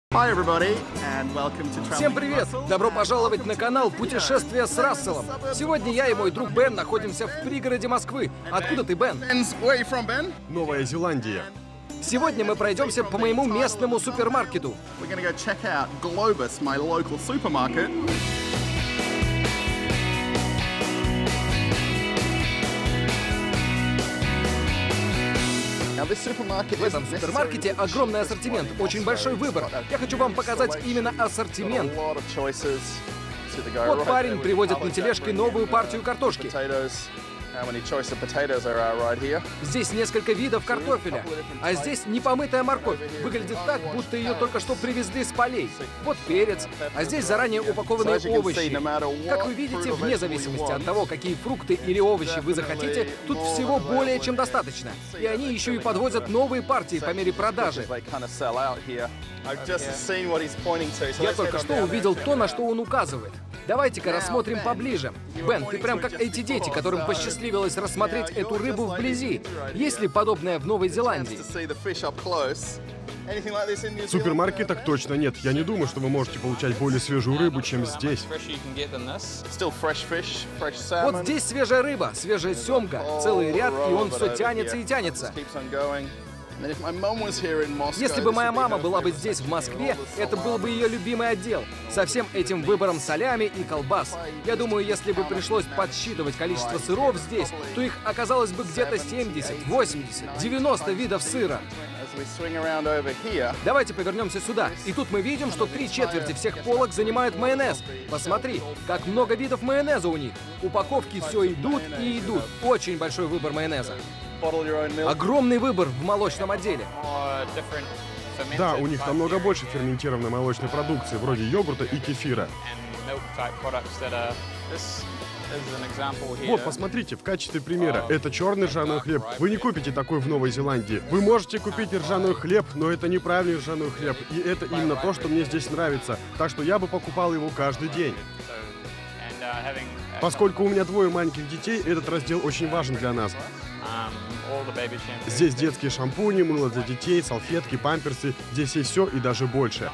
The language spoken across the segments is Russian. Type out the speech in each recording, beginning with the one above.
Всем привет! Добро пожаловать на канал «Путешествие с Расселом». Сегодня я и мой друг Бен находимся в пригороде Москвы. Откуда ты, Бен? Новая Зеландия. Сегодня мы пройдемся по моему местному супермаркету. В этом супермаркете огромный ассортимент, очень большой выбор. Я хочу вам показать именно ассортимент. Вот парень приводит на тележке новую партию картошки. Здесь несколько видов картофеля, а здесь непомытая морковь. Выглядит так, будто ее только что привезли с полей. Вот перец, а здесь заранее упакованные овощи. Как вы видите, вне зависимости от того, какие фрукты или овощи вы захотите, тут всего более чем достаточно. И они еще и подвозят новые партии по мере продажи. Я только что увидел то, на что он указывает. Давайте-ка рассмотрим поближе. Бен, ты прям как эти дети, которым посчастливилось рассмотреть эту рыбу вблизи. Есть ли подобное в Новой Зеландии? В супермаркетах точно нет. Я не думаю, что вы можете получать более свежую рыбу, чем здесь. Вот здесь свежая рыба, свежая семга, целый ряд, и он все тянется и тянется. Если бы моя мама была бы здесь, в Москве, это был бы ее любимый отдел. Со всем этим выбором солями и колбас. Я думаю, если бы пришлось подсчитывать количество сыров здесь, то их оказалось бы где-то 70, 80, 90 видов сыра. Давайте повернемся сюда. И тут мы видим, что 3/4 всех полок занимают майонез. Посмотри, как много видов майонеза у них. Упаковки все идут и идут. Очень большой выбор майонеза. Огромный выбор в молочном отделе. Да, у них намного больше ферментированной молочной продукции, вроде йогурта и кефира. Вот, посмотрите, в качестве примера, это черный ржаной хлеб. Вы не купите такой в Новой Зеландии. Вы можете купить ржаной хлеб, но это неправильный ржаной хлеб. И это именно то, что мне здесь нравится. Так что я бы покупал его каждый день. Поскольку у меня 2 маленьких детей, этот раздел очень важен для нас. Здесь детские шампуни, мыло для детей, салфетки, памперсы. Здесь есть все и даже больше.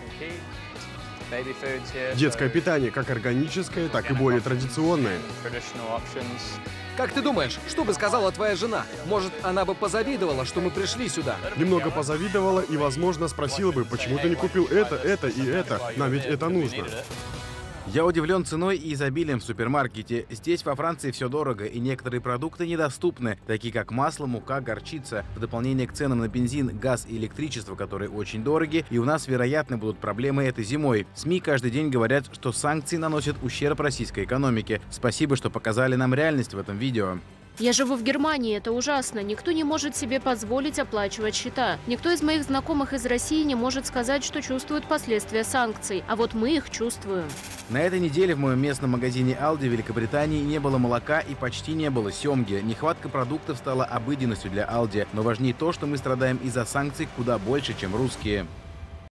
Детское питание как органическое, так и более традиционное. Как ты думаешь, что бы сказала твоя жена? Может, она бы позавидовала, что мы пришли сюда? Немного позавидовала и, возможно, спросила бы, почему ты не купил это и это. Нам ведь это нужно. Я удивлен ценой и изобилием в супермаркете. Здесь во Франции все дорого, и некоторые продукты недоступны, такие как масло, мука, горчица. В дополнение к ценам на бензин, газ и электричество, которые очень дороги, и у нас, вероятно, будут проблемы этой зимой. СМИ каждый день говорят, что санкции наносят ущерб российской экономике. Спасибо, что показали нам реальность в этом видео. Я живу в Германии, это ужасно. Никто не может себе позволить оплачивать счета. Никто из моих знакомых из России не может сказать, что чувствует последствия санкций. А вот мы их чувствуем. На этой неделе в моем местном магазине Aldi в Великобритании не было молока и почти не было семги. Нехватка продуктов стала обыденностью для Aldi. Но важнее то, что мы страдаем из-за санкций куда больше, чем русские.